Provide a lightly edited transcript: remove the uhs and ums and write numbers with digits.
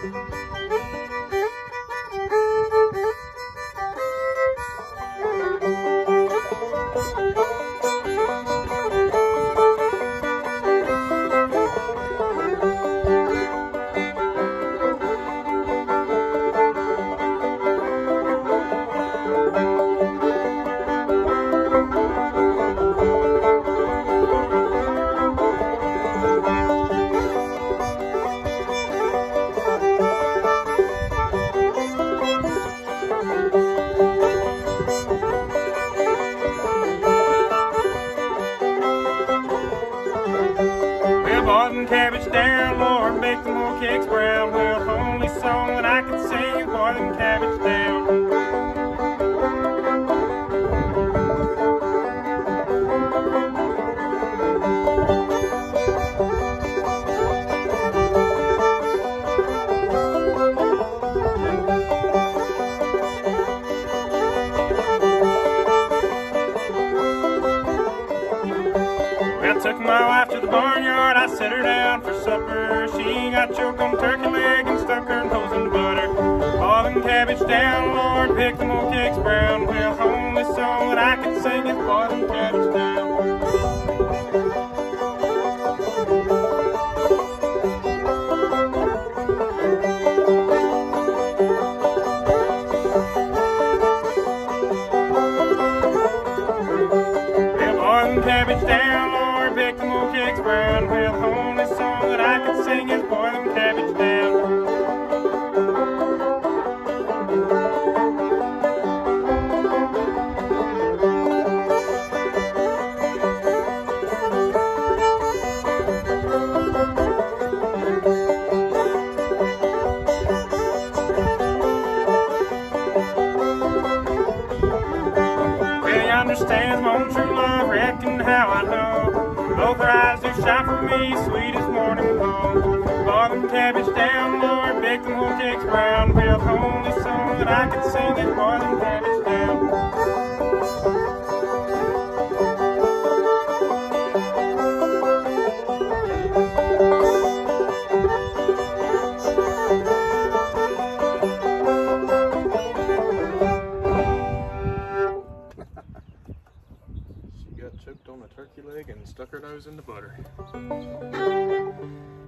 Cabbage down, Lord, make them old cakes brown. Well, the only song that I can sing is boil them cabbage down. I took my wife to the barnyard, I set her down for supper. She got choked on turkey leg and stuck her nose in the butter. Boil them cabbage down, Lord, pick them old cakes brown. Well, the only song that I can sing is boil them cabbage down. Cabbage down, Lord, pick them old cakes brown. Well, the only song that I can sing is boil them cabbage down. Understands my own true love, reckon how I know. Both her eyes do shine for me, sweet as morning glow. Boil them cabbage down, Lord, bake them whole cakes brown. Well, the only song that I can sing is boil them cabbage down. Choked on a turkey leg and stuck her nose in the butter.